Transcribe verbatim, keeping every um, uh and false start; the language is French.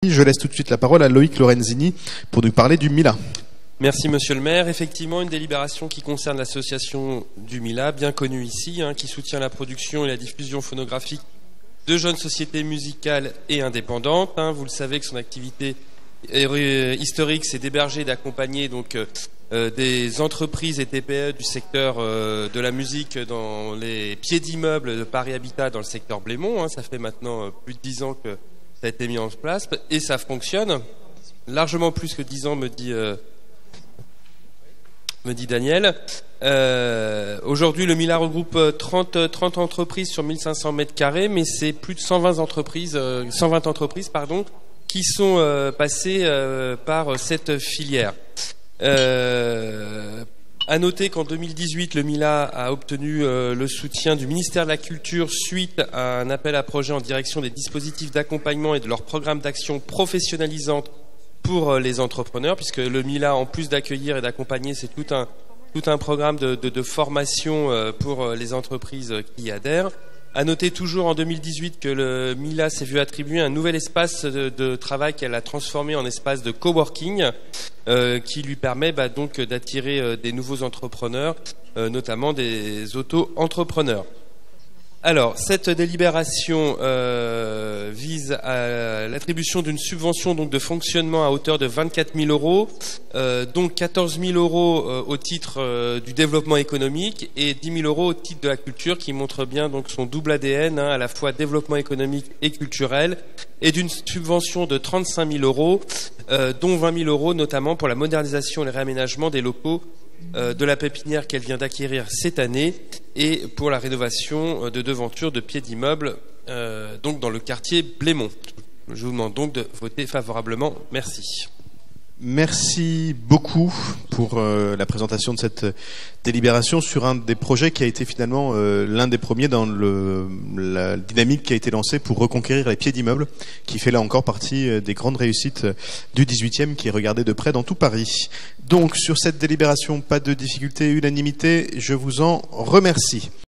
Je laisse tout de suite la parole à Loïc Lorenzini pour nous parler du Mila. Merci Monsieur le maire. Effectivement, une délibération qui concerne l'association du Mila, bien connue ici, hein, qui soutient la production et la diffusion phonographique de jeunes sociétés musicales et indépendantes. Hein. Vous le savez que son activité historique, c'est d'héberger et d'accompagner donc euh, des entreprises et T P E du secteur euh, de la musique dans les pieds d'immeubles de Paris Habitat dans le secteur Blémont. Hein. Ça fait maintenant euh, plus de dix ans que ça a été mis en place et ça fonctionne. Largement plus que dix ans, me dit, euh, me dit Daniel. Euh, Aujourd'hui, le Mila regroupe trente, trente entreprises sur mille cinq cents mètres carrés, mais c'est plus de cent vingt entreprises, euh, cent vingt entreprises pardon, qui sont euh, passées euh, par cette filière. Euh, À noter qu'en deux mille dix-huit, le Mila a obtenu euh, le soutien du ministère de la Culture suite à un appel à projet en direction des dispositifs d'accompagnement et de leurs programmes d'action professionnalisantes pour euh, les entrepreneurs, puisque le Mila, en plus d'accueillir et d'accompagner, c'est tout un, tout un programme de, de, de formation euh, pour euh, les entreprises qui y adhèrent. À noter toujours en deux mille dix-huit que le Mila s'est vu attribuer un nouvel espace de, de travail qu'elle a transformé en espace de coworking euh, qui lui permet bah, donc d'attirer euh, des nouveaux entrepreneurs, euh, notamment des auto-entrepreneurs. Alors, cette délibération euh, vise à l'attribution d'une subvention donc de fonctionnement à hauteur de vingt-quatre mille euros, euh, donc quatorze mille euros euh, au titre euh, du développement économique et dix mille euros au titre de la culture, qui montre bien donc son double A D N, hein, à la fois développement économique et culturel, et d'une subvention de trente-cinq mille euros, euh, dont vingt mille euros notamment pour la modernisation et le réaménagement des locaux euh, de la pépinière qu'elle vient d'acquérir cette année, et pour la rénovation de devantures de pieds d'immeubles, euh, donc dans le quartier Blémont. Je vous demande donc de voter favorablement. Merci. Merci beaucoup pour euh, la présentation de cette délibération sur un des projets qui a été finalement euh, l'un des premiers dans le, la dynamique qui a été lancée pour reconquérir les pieds d'immeubles, qui fait là encore partie des grandes réussites du dix-huitième, qui est regardé de près dans tout Paris. Donc sur cette délibération, pas de difficulté, unanimité, je vous en remercie.